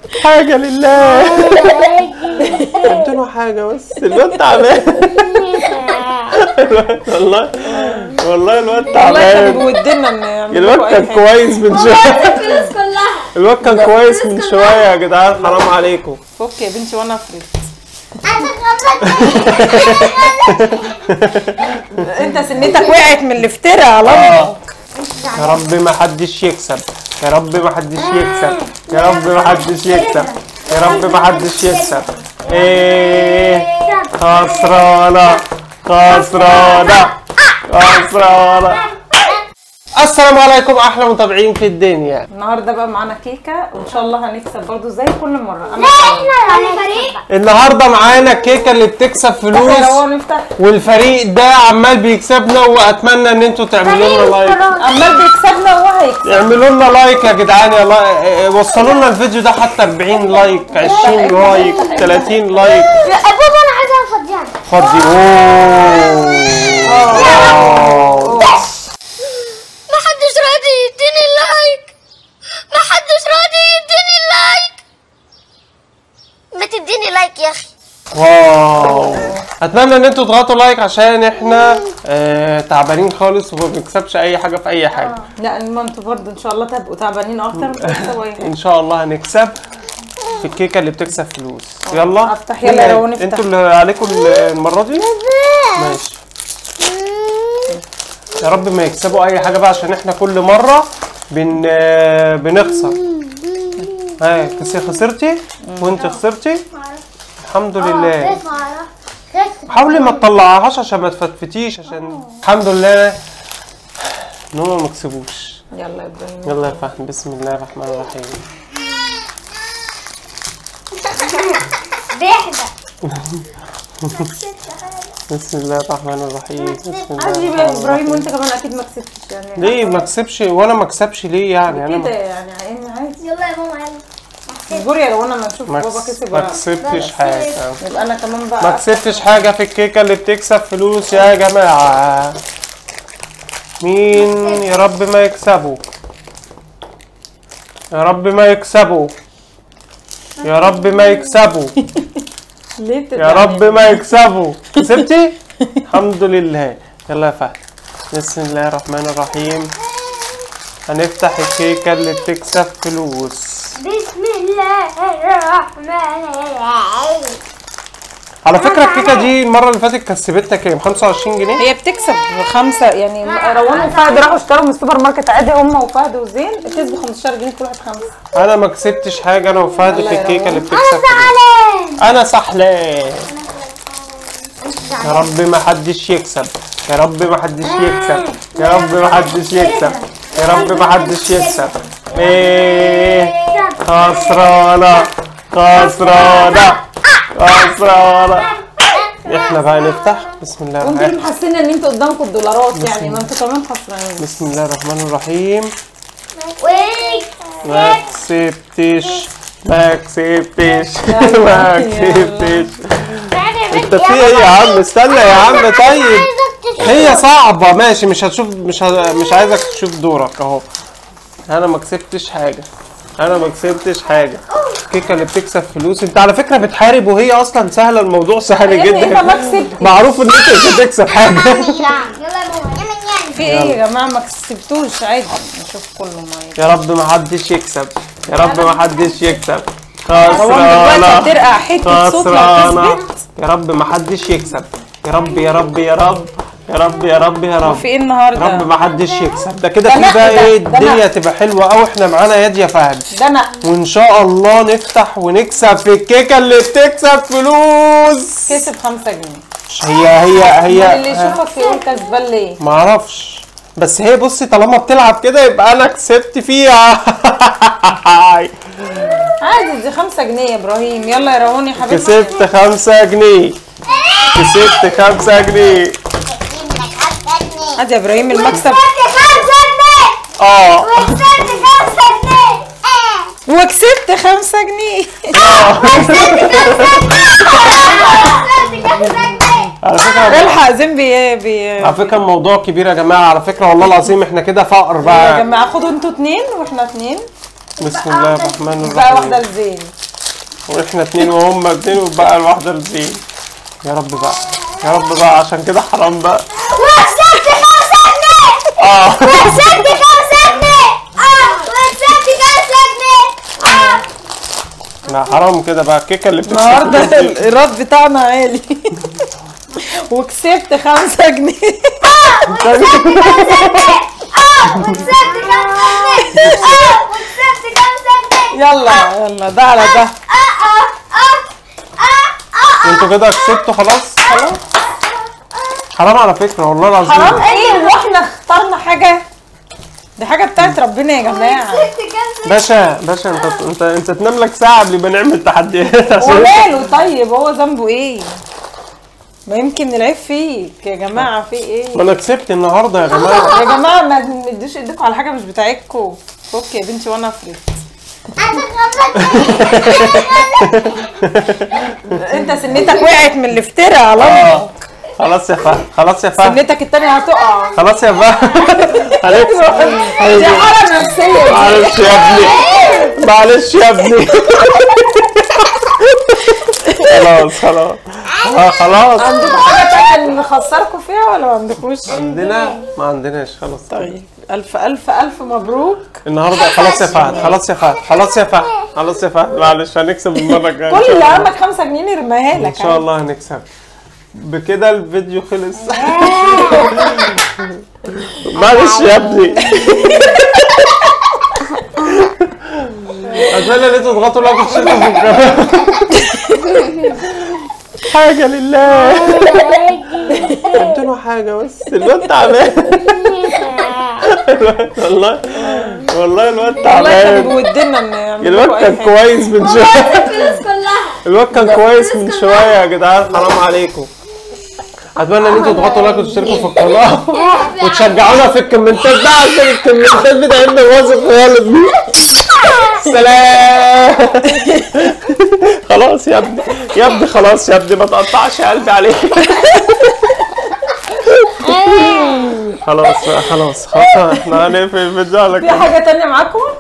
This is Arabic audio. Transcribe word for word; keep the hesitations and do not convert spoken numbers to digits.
حاجه لله. قلت له حاجه بس الواد تعبان. والله والله الواد تعبان. ودنا الواد كان كويس من شويه. الواد كان كويس من شويه يا جدعان، حرام عليكم. فك يا بنتي وانا افرد. انت سنتك وقعت من الافتراء على امك. يا رب ما حدش يكسب، يا رب ما حدش يكسب، يا رب ما حدش يكسب، يا رب ما حدش يكسب. ايه خسرانه خسرانه خسرانه. السلام عليكم احلى متابعين في الدنيا. النهارده بقى معانا كيكه وان شاء الله هنكسب برضو زي كل مره. لا احنا فريق. النهارده معانا الكيكه اللي بتكسب فلوس، والفريق ده عمال بيكسبنا، واتمنى ان انتوا تعملوا لنا لايك. عمال بيكسبنا وهو هيكسب. اعملوا لنا لايك يا جدعان، يلا وصلوا لنا الفيديو ده حتى أربعين لايك، عشرين لايك، ثلاثين لايك. يا بابا انا عايزه افضيها. فضي. اوه محدش راضي يديني اللايك، محدش راضي يديني اللايك. ما تديني لايك يا اخي. واو، اتمنى ان انتوا تضغطوا لايك عشان احنا آه تعبانين خالص وما بنكسبش اي حاجه في اي حاجه. لا ما انتوا برضه ان شاء الله تبقوا تعبانين اكتر من تكسبوا اي حاجه. ان شاء الله هنكسب في الكيكه اللي بتكسب فلوس. يلا افتح يلا يا روان افتح. انتوا اللي عليكم المره دي. ماشي يا رب ما يكسبوا اي حاجه بقى، عشان احنا كل مره بن بنخسر. ها خسرتي وانت خسرتي. الحمد لله. حاولي ما تطلعهاش عشان ما تفتفتيش، عشان الحمد لله ان هم ما كسبوش. يلا يا ابراهيم يلا يا فهد. بسم الله الرحمن الرحيم. بسم الله الرحمن الرحيم. بسم الله عادي يا ابراهيم، وانت كمان اكيد ما كسبتش يعني. ليه ما كسبش وانا ما كسبش ليه يعني؟ انا كده يعني عادي. يلا يا ماما يلا. اصبري يا روان لما نشوف بابا كسب ما ولا كسبتش حاجه. يبقى انا كمان بقى ما كسبتش حاجه في الكيكه اللي بتكسب فلوس يا جماعه. مين يا رب ما يكسبوا، يا رب ما يكسبوا، يا رب ما يكسبوا، ليه يا رب ما يكسبوا. كسبتي؟ الحمد لله. يلا يا فهد. بسم الله الرحمن الرحيم. هنفتح الكيكه اللي بتكسب فلوس. بسم الله الرحمن الرحيم. على فكره الكيكه دي المره اللي فاتت كسبتنا كام؟ خمسة وعشرين جنيه. هي بتكسب خمسه يعني. روان وفهد راحوا اشتروا من السوبر ماركت عادي، هم وفهد وزين كسبوا خمستاشر جنيه كل واحد خمسه. انا ما كسبتش حاجه انا وفهد في الكيكه اللي بتكسب انا زعلان. انا سحلان. يا رب ما حدش يكسب، يا رب ما حدش يكسب، يا رب ما حدش يكسب، يا رب ما حدش يكسب. ايه خسرانه خسرانه خسرانه. احنا بقى نفتح. بسم الله الرحمن الرحيم. وانتوا محسين ان انتوا قدامكم الدولارات يعني، ما انتوا كمان خسرانين. بسم الله الرحمن الرحيم. ما كسبتش ما كسبتش ما كسبتش. انت في ايه يا عم؟ استنى يا عم. طيب هي صعبة ماشي، مش هتشوف مش ه... مش عايزك تشوف دورك اهو. انا ما كسبتش حاجة، انا ما كسبتش حاجة. الكيكة اللي بتكسب فلوس. انت على فكرة بتحارب وهي اصلا سهلة، الموضوع سهل جدا. انت ما كسبتش. معروف ان انت مش هتكسب حاجة. يلا يا ماما في ايه يا جماعة؟ ما كسبتوش عادي. نشوف كله ما يا رب ما حدش يكسب، يا رب ما حدش يكسب. روان دلوقتي خسرانة هترقع حتة صوت لو خسرانة. كسبت. يا رب ما حدش يكسب، يا رب يا رب يا رب يا رب يا رب يا رب. في ايه النهارده؟ يا رب ما حدش يكسب. ده كده ده في نق- بقى ده- ايه ده الدنيا نق. تبقى حلوه قوي. احنا معانا ياد يا فهد، ده انا وان شاء الله نفتح ونكسب في الكيكه اللي بتكسب فلوس. كسب خمسة جنيه. هي هي هي اللي يشوفك يقول كسبان ليه؟ ما اعرفش، بس هي بصي طالما بتلعب كده يبقى انا كسبت فيها. عادي دي خمسة جنيه يا ابراهيم. يلا يا روان يا حبيبي. كسبت خمسة جنيه، كسبت خمسة جنيه. عادي يا ابراهيم المكسب. اه وكسبت خمسة جنيه. على فكرة الحق زين بي بي على فكرة الموضوع كبير يا جماعة. على فكرة والله العظيم احنا كده فقر يا بقى. جماعة خدوا انتوا اتنين واحنا اتنين. بسم الله الرحمن بقى الرحيم. واحدة لزين. واحنا اتنين وهم اتنين وبقى الواحدة لزين. يا رب بقى يا رب بقى عشان كده حرام بقى. وكسبت خمسة جنيه. اه وكسبت خمسة جنيه. اه وكسبت خمسة جنيه. اه لا حرام كده بقى. الكيكة اللي بتكسب النهارده دي. الايراد بتاعنا عالي. وكسبت خمسة جنيه. اه وكسبت خمسة جنيه. اه وكسبت خمسة جنيه. اه وكسبت خمسة جنيه. يلا يلا ده على ده. اه اه اه اه اه انتوا كده كسبتوا خلاص. خلاص حرام على فكرة والله العظيم. حرام ايه؟ هو احنا اخترنا حاجه؟ دي حاجه بتاعت ربنا يا جماعه. باشا باشا انت انت انت تنام لك ساعة قبل ما نعمل تحديات عشان وماله طيب؟ هو ذنبه ايه؟ ما يمكن العيب فيك يا جماعه. في ايه ما انا كسبت النهارده يا جماعة. يا جماعه؟ ما تدوش ايديكم على حاجه مش بتاعتكم. فك يا بنتي وانا افرض. انت سنتك وقعت من الافتراء على امك. خلاص يا فهد خلاص يا فهد سنتك التانية هتقع. خلاص يا فهد. دي حالة نفسية دي. معلش يا ابني معلش يا ابني. خلاص خلاص اه خلاص. عندكم حاجة تانية نخسركم فيها ولا ما عندكوش؟ عندنا ما عندناش خلاص. طيب ألف ألف ألف مبروك. النهارده خلاص يا فهد خلاص يا فهد خلاص يا فهد خلاص يا فهد معلش هنكسب المرة الجاية. كل اللي عندك خمسة جنيه نرميها لك. ان شاء الله هنكسب. بكده الفيديو خلص. معلش يا ابني. اتمنى ان انتوا تضغطوا لايك وتشتركوا في القناه. حاجه لله. قلت له حاجه بس الواد تعبان. والله والله الواد والله كان تعبان. بودنا ان يعملوا الواد كان كويس من شويه. الواد كان كويس من شويه يا جدعان حرام عليكم. اتمنى ان انتوا تضغطوا لايك وتشتركوا في القناه وتشجعونا في الكومنتات ده عشان الكومنتات بتاعتنا باظت خالص. سلام. خلاص يا ابني يا ابني خلاص يا ابني ما تقطعش قلبي عليك. خلاص خلاص خلاص احنا هنقفل الفيديو على في كده. حاجة تانية معاكم؟